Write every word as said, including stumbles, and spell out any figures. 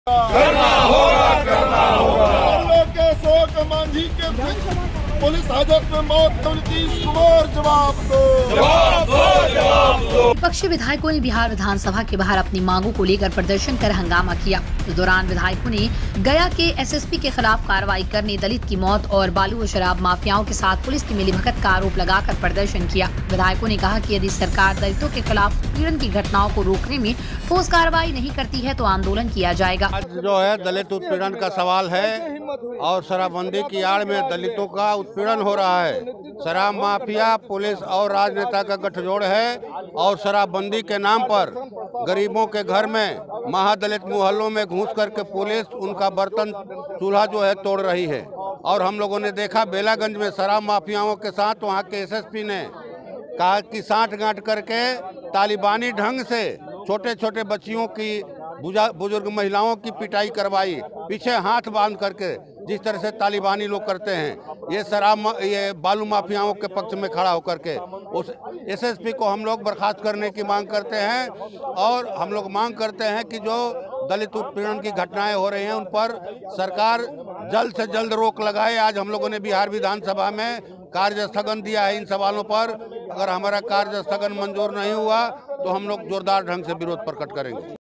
करना होगा करना होगा के शोक मांझी के पुलिस हाजत में मौत नीतीश कुमार जवाब दो जवाब दो जवाब दो। विपक्षी विधायकों ने बिहार विधानसभा के बाहर अपनी मांगों को लेकर प्रदर्शन कर हंगामा किया। इस दौरान विधायकों ने गया के एसएसपी के खिलाफ कार्रवाई करने, दलित की मौत और बालू व शराब माफियाओं के साथ पुलिस की मिलीभगत का आरोप लगाकर प्रदर्शन किया। विधायकों ने कहा कि यदि सरकार दलितों के खिलाफ पीड़न की घटनाओं को रोकने में ठोस कार्रवाई नहीं करती है तो आंदोलन किया जाएगा। आज जो है दलित उत्पीड़न का सवाल है और शराबबंदी की आड़ में दलितों का उत्पीड़न हो रहा है। शराब माफिया, पुलिस और राजनेता का गठजोड़ है और शराबबंदी के नाम पर गरीबों के घर में महादलित मोहल्लों में घुस करके पुलिस उनका बर्तन चूल्हा जो है तोड़ रही है। और हम लोगों ने देखा बेलागंज में शराब माफियाओं के साथ वहाँ के एसएसपी ने कहा कि साठ गांठ करके तालिबानी ढंग से छोटे छोटे बच्चियों की, बुजुर्ग महिलाओं की पिटाई करवाई, पीछे हाथ बांध करके, जिस तरह से तालिबानी लोग करते हैं। ये शराब ये बालू माफियाओं के पक्ष में खड़ा होकर के उस एसएसपी को हम लोग बर्खास्त करने की मांग करते हैं। और हम लोग मांग करते हैं कि जो दलित उत्पीड़न की घटनाएं हो रही हैं उन पर सरकार जल्द से जल्द रोक लगाए। आज हम लोगों ने बिहार विधानसभा में कार्य स्थगन दिया है इन सवालों पर। अगर हमारा कार्य स्थगन मंजूर नहीं हुआ तो हम लोग जोरदार ढंग से विरोध प्रकट करेंगे।